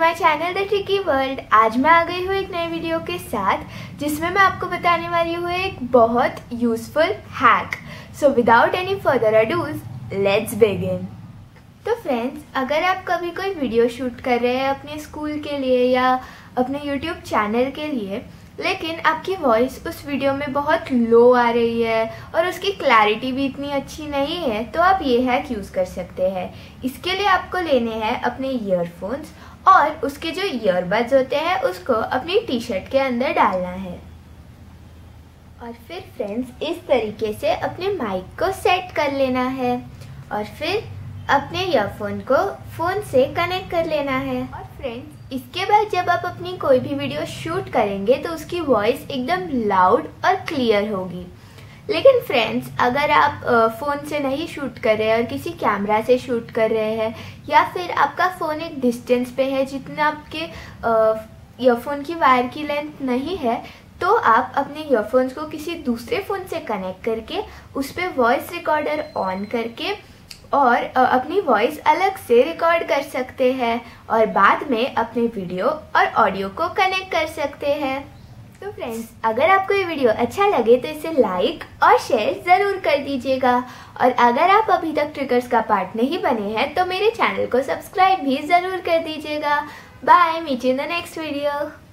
My channel the tricky world. आज मैं आ गई हूँ एक नए वीडियो के साथ जिसमें मैं आपको बताने वाली हूँ एक बहुत useful hack. So without any further ado let's begin. तो फ्रेंड्स, अगर आप कभी कोई वीडियो शूट कर रहे हैं अपने स्कूल के लिए या अपने यूट्यूब चैनल के लिए, लेकिन आपकी वॉइस उस वीडियो में बहुत लो आ रही है और उसकी क्लैरिटी भी इतनी अच्छी नहीं है, तो आप ये हैक यूज़ कर सकते हैं। इसके लिए आपको लेने हैं अपने ईयरफोन्स और उसके जो ईयरबड्स होते हैं उसको अपनी टी शर्ट के अंदर डालना है। और फिर फ्रेंड्स, इस तरीके से अपने माइक को सेट कर लेना है और फिर अपने ईयरफोन को फ़ोन से कनेक्ट कर लेना है। और फ्रेंड्स, इसके बाद जब आप अपनी कोई भी वीडियो शूट करेंगे तो उसकी वॉइस एकदम लाउड और क्लियर होगी। लेकिन फ्रेंड्स, अगर आप फ़ोन से नहीं शूट कर रहे हैं और किसी कैमरा से शूट कर रहे हैं या फिर आपका फ़ोन एक डिस्टेंस पे है जितना आपके ईयरफोन की वायर की लेंथ नहीं है, तो आप अपने ईयरफोन्स को किसी दूसरे फ़ोन से कनेक्ट करके उस पर वॉइस रिकॉर्डर ऑन करके और अपनी वॉइस अलग से रिकॉर्ड कर सकते हैं और बाद में अपने वीडियो और ऑडियो को कनेक्ट कर सकते हैं। तो फ्रेंड्स, अगर आपको ये वीडियो अच्छा लगे तो इसे लाइक और शेयर ज़रूर कर दीजिएगा और अगर आप अभी तक ट्रिकर्स का पार्ट नहीं बने हैं तो मेरे चैनल को सब्सक्राइब भी ज़रूर कर दीजिएगा। Bye, meet you in the next video.